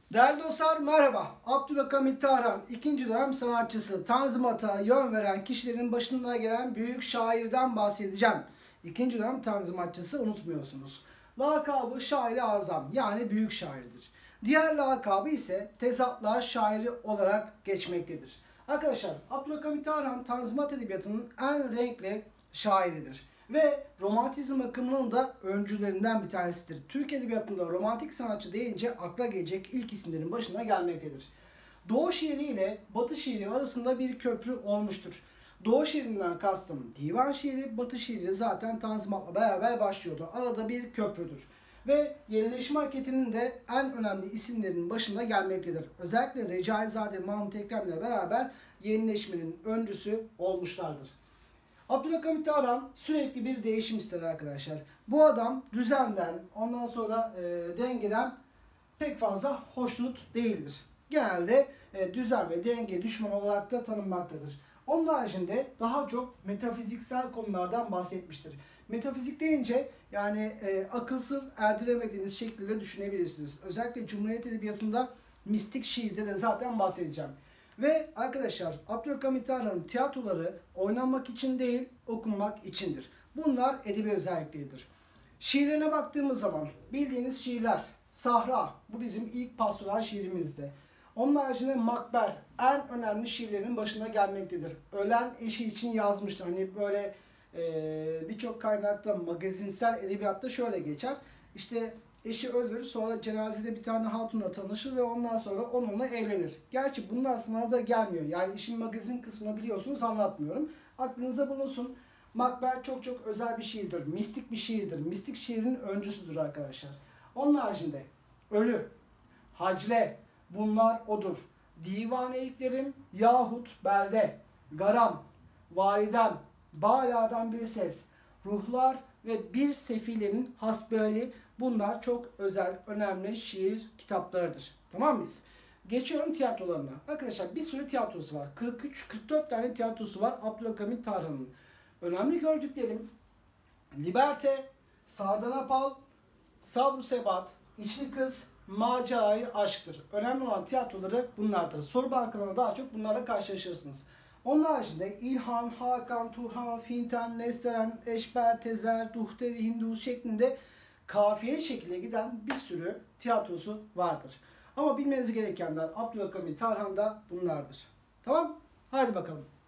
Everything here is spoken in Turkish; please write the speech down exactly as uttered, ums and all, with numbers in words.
Değerli dostlar merhaba. Abdülhamit Tarhan ikinci dönem sanatçısı, Tanzimat'a yön veren kişilerin başında gelen büyük şairden bahsedeceğim. İkinci dönem Tanzimatçısı unutmuyorsunuz. Lakabı Şair-i Azam, yani büyük şairdir. Diğer lakabı ise Tezatlar Şairi olarak geçmektedir. Arkadaşlar Abdülhamit Tarhan Tanzimat edebiyatının en renkli şairidir. Ve romantizm akımının da öncülerinden bir tanesidir. Türk edebiyatında romantik sanatçı deyince akla gelecek ilk isimlerin başına gelmektedir. Doğu şiiri ile Batı şiiri arasında bir köprü olmuştur. Doğu şiirinden kastım divan şiiri, Batı şiiri zaten Tanzimat'la beraber başlıyordu. Arada bir köprüdür. Ve yenileşme hareketinin de en önemli isimlerinin başında gelmektedir. Özellikle Recaizade Mahmut Ekrem ile beraber yenileşmenin öncüsü olmuşlardır. Abdülhamit Tarhan sürekli bir değişim ister arkadaşlar. Bu adam düzenden, ondan sonra e, dengeden pek fazla hoşnut değildir. Genelde e, düzen ve denge düşman olarak da tanınmaktadır. Onun haricinde daha çok metafiziksel konulardan bahsetmiştir. Metafizik deyince yani e, akıl sır erdiremediğiniz şekilde düşünebilirsiniz. Özellikle Cumhuriyet Edebiyatı'nda mistik şiirde de zaten bahsedeceğim. Ve arkadaşlar Abdülhamit Tarhan'ın tiyatroları oynanmak için değil, okunmak içindir. Bunlar edebi özellikleridir. Şiirlerine baktığımız zaman bildiğiniz şiirler, Sahra, bu bizim ilk pastoral şiirimizdi. Onun haricinde Makber en önemli şiirlerin başına gelmektedir. Ölen eşi için yazmıştı. Hani böyle e, birçok kaynakta magazinsel edebiyatta şöyle geçer. İşte eşi ölür, sonra cenazede bir tane hatunla tanışır ve ondan sonra onunla evlenir. Gerçi bunlar sınavda gelmiyor. Yani işin magazin kısmını biliyorsunuz, anlatmıyorum. Aklınıza bulunsun. Makber çok çok özel bir şiirdir. Mistik bir şiirdir. Mistik şiirin öncüsüdür arkadaşlar. Onun haricinde Ölü, Hacle, bunlar odur. Divaneliklerim yahut belde, Garam, Validem, Bala'dan bir ses, Ruhlar ve bir sefilenin hasbihali, bunlar çok özel, önemli şiir kitaplarıdır. Tamam mıyız? Geçiyorum tiyatrolarına. Arkadaşlar bir sürü tiyatrosu var. kırk üç kırk dört tane tiyatrosu var Abdülhamit Tarhan'ın. Önemli gördüklerim Liberte, Sardanapal, Sabr Sebat, İçli Kız, Macerayı Aşktır. Önemli olan tiyatroları bunlardır. Soru bankalarına daha çok bunlarla karşılaşırsınız. Onun haricinde İlhan, Hakan, Turhan, Finten, Nesteren, Eşber, Tezer, Duhteri, Hindu şeklinde kafiyeli şekilde giden bir sürü tiyatrosu vardır. Ama bilmeniz gerekenler Abdülhamit Tarhan'da bunlardır. Tamam? Hadi bakalım.